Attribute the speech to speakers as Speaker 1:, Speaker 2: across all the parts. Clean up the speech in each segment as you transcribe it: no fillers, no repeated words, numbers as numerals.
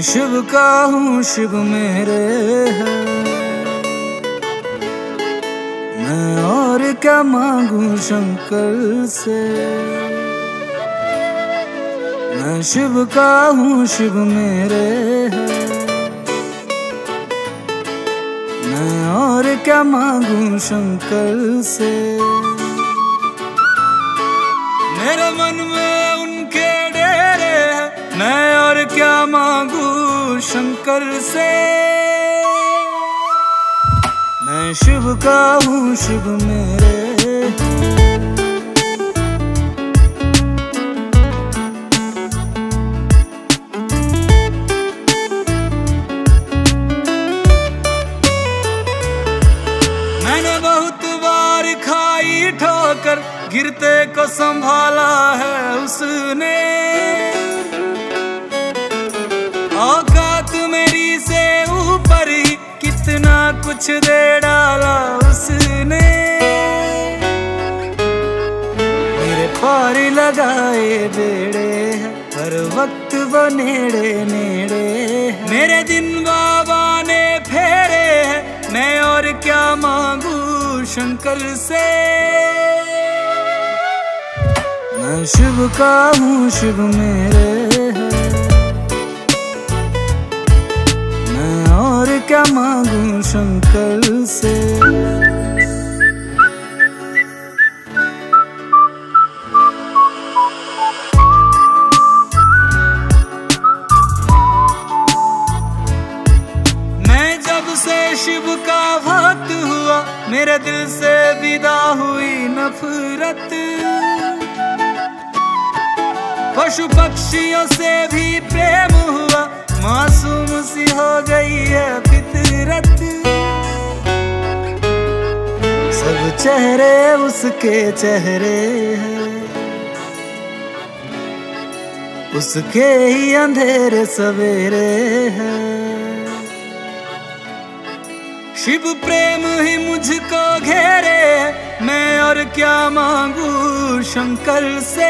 Speaker 1: शिव का हूँ शिव मेरे है, मैं और क्या मांगू शंकर से। मैं शिव का हूँ शिव मेरे है, मैं और क्या मांगू शंकर से। मेरे मन में उनके डेरे हैं, मैं और क्या मांगू शंकर से। मैं शिव का हूँ शिव मेरे है, मैंने बहुत बार खाई ठोकर, गिरते को संभाला है उसने। औकात मेरी से ऊपर ही कितना कुछ दे डाला उसने। मेरे पार लगाए बेड़े हैं, हर वक्त वो नेड़े नेड़े। मेरे दिन बाबा ने फेरे हैं, मैं और क्या मांगू शंकर से। मैं शिव का हूँ शिव मेरे है, मैं और क्या मांगू शंकर से। मैं जब से शिव का भक्त हुआ, मेरे दिल से विदा हुई नफरत। पशु पक्षियों से भी प्रेम हुआ, मासूम सी हो गई है फितरत। सब चेहरे उसके चेहरे हैं, उसके ही अंधेरे सवेरे हैं। शिव प्रेम ही मुझको घेरे, मैं और क्या मांगू शंकर से।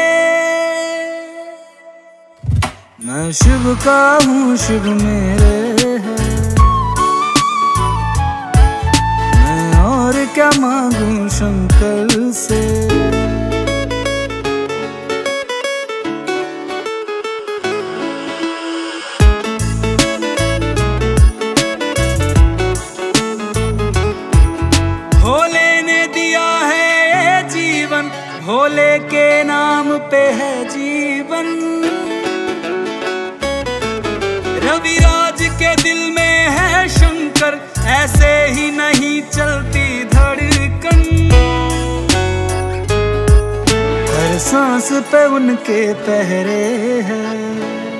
Speaker 1: मैं शिव का हूँ शिव मेरे है, मैं और क्या मांगू शंकर से। भोले ने दिया है ये जीवन, भोले के नाम पे है जीवन। रविराज के दिल में है शंकर, ऐसे ही नहीं चलती धड़कन। हर सांस पे उनके पहरे हैं,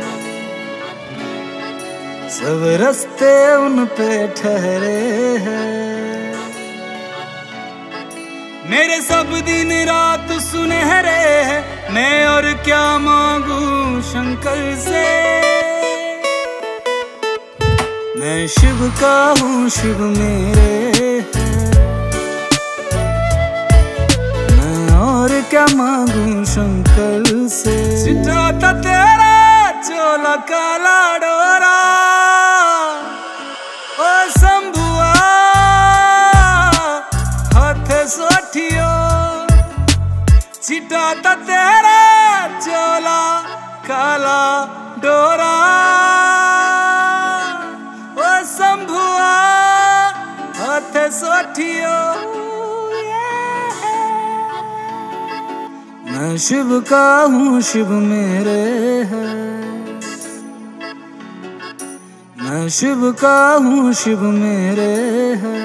Speaker 1: सब रास्ते उन पे ठहरे हैं। मेरे सब दिन रात सुनहरे हैं, मैं और क्या मांगू शंकर से। मैं शिव का हूँ शिव मेरे है, मैं और क्या मांगू शंकर से। सिटाता तेरा चोला काला डोरा, ओ शंभुआ हाथ सोठियो। सिटाता तेरा चोला काला डोरा, शंभुआ हाथ सोठियो। मैं शिव का हूँ शिव मेरे है, मैं शिव का हूँ शिव मेरे है,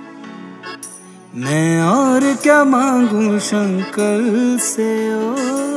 Speaker 1: मैं और क्या मांगू शंकर से। ओ